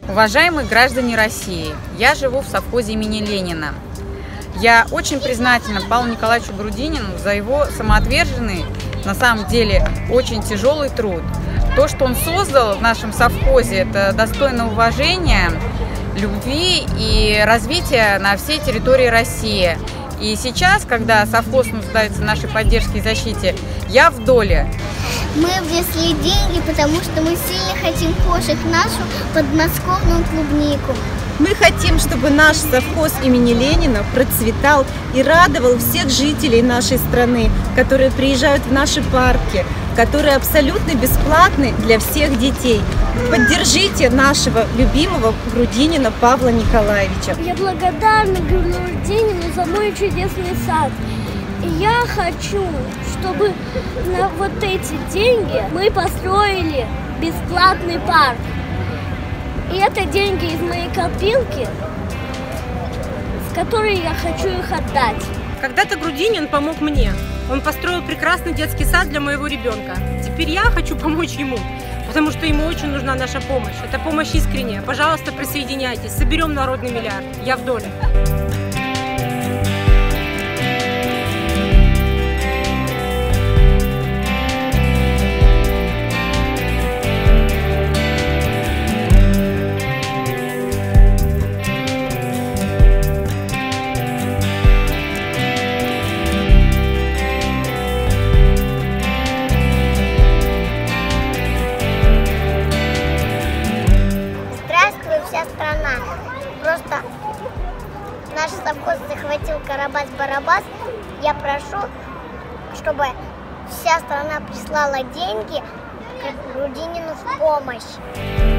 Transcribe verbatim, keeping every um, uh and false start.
Уважаемые граждане России, я живу в совхозе имени Ленина. Я очень признательна Павлу Николаевичу Грудинину за его самоотверженный, на самом деле, очень тяжелый труд. То, что он создал в нашем совхозе, это достойно уважения, любви и развития на всей территории России. И сейчас, когда совхоз нуждается в нашей поддержке и защите, я в доле. Мы внесли деньги, потому что мы сильно хотим кушать нашу подмосковную клубнику. Мы хотим, чтобы наш совхоз имени Ленина процветал и радовал всех жителей нашей страны, которые приезжают в наши парки, которые абсолютно бесплатны для всех детей. Поддержите нашего любимого Грудинина Павла Николаевича. Я благодарна Грудинину за мой чудесный сад. И я хочу, чтобы на вот эти деньги мы построили бесплатный парк. И это деньги из моей копилки, с которой я хочу их отдать. Когда-то Грудинин помог мне. Он построил прекрасный детский сад для моего ребенка. Теперь я хочу помочь ему, потому что ему очень нужна наша помощь. Это помощь искренняя. Пожалуйста, присоединяйтесь. Соберем народный миллиард. Я в доле. Вся страна. Просто наш совхоз захватил Карабас-Барабас. Я прошу, чтобы вся страна прислала деньги Грудинину в помощь.